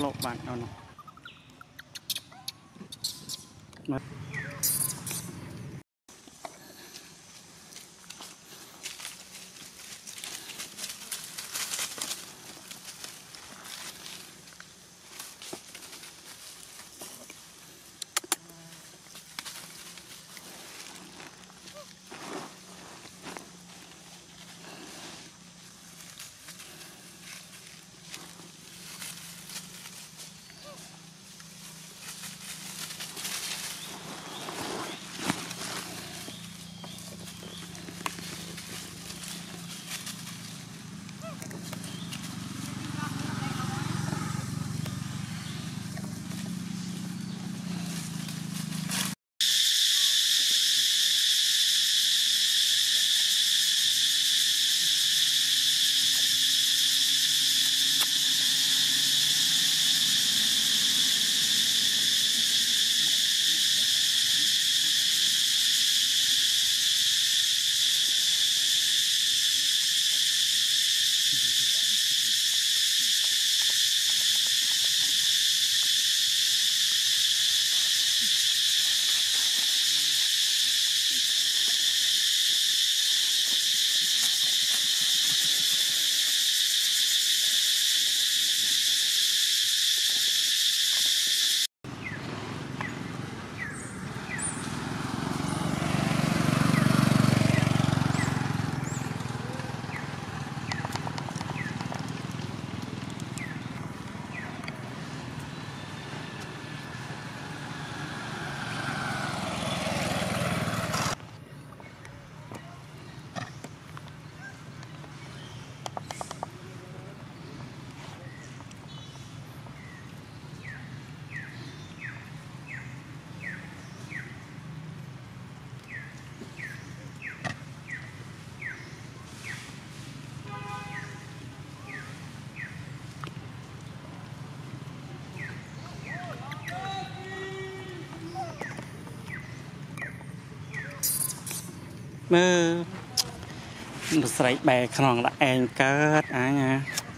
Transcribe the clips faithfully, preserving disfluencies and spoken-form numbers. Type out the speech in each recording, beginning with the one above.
lộn bạn đâu nào. Mơ một sợi bè khòng là anh cất á nha.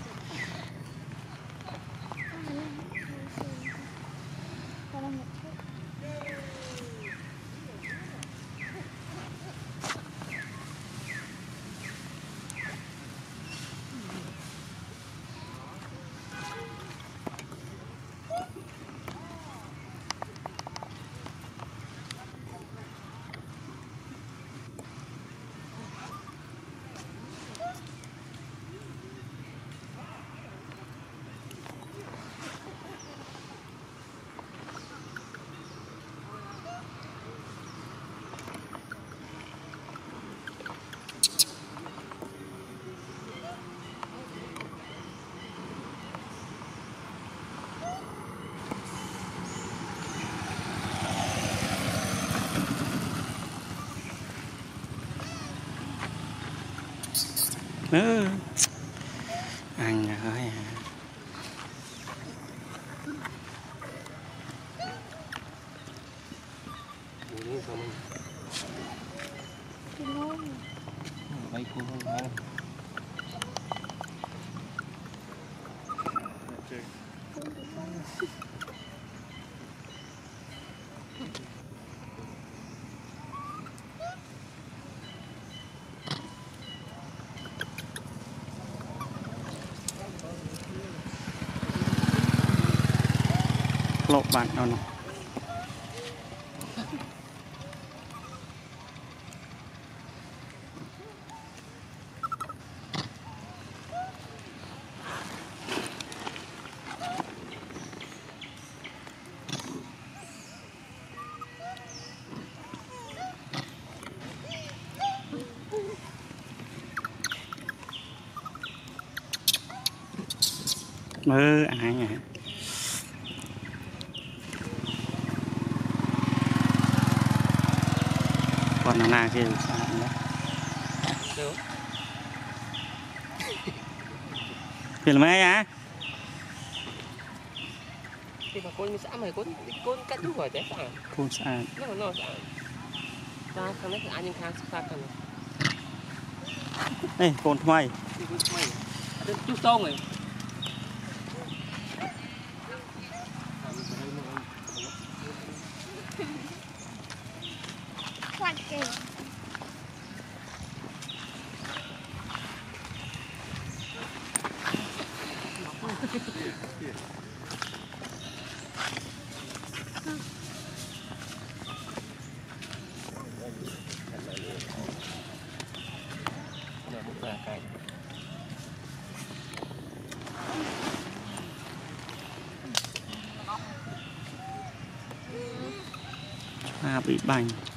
Ừ. Anh ơi lộn bạn đâu nào. Mơ ai nhỉ? Còn nó nào kia phiền mấy á? Thì mà con xã mày con con cắt đuôi rồi thế sao? Con xã. Nó nó xã. Ta thằng này anh nhưng khang sátกันนี่โกนทำไม Chú tông rồi. à bị bành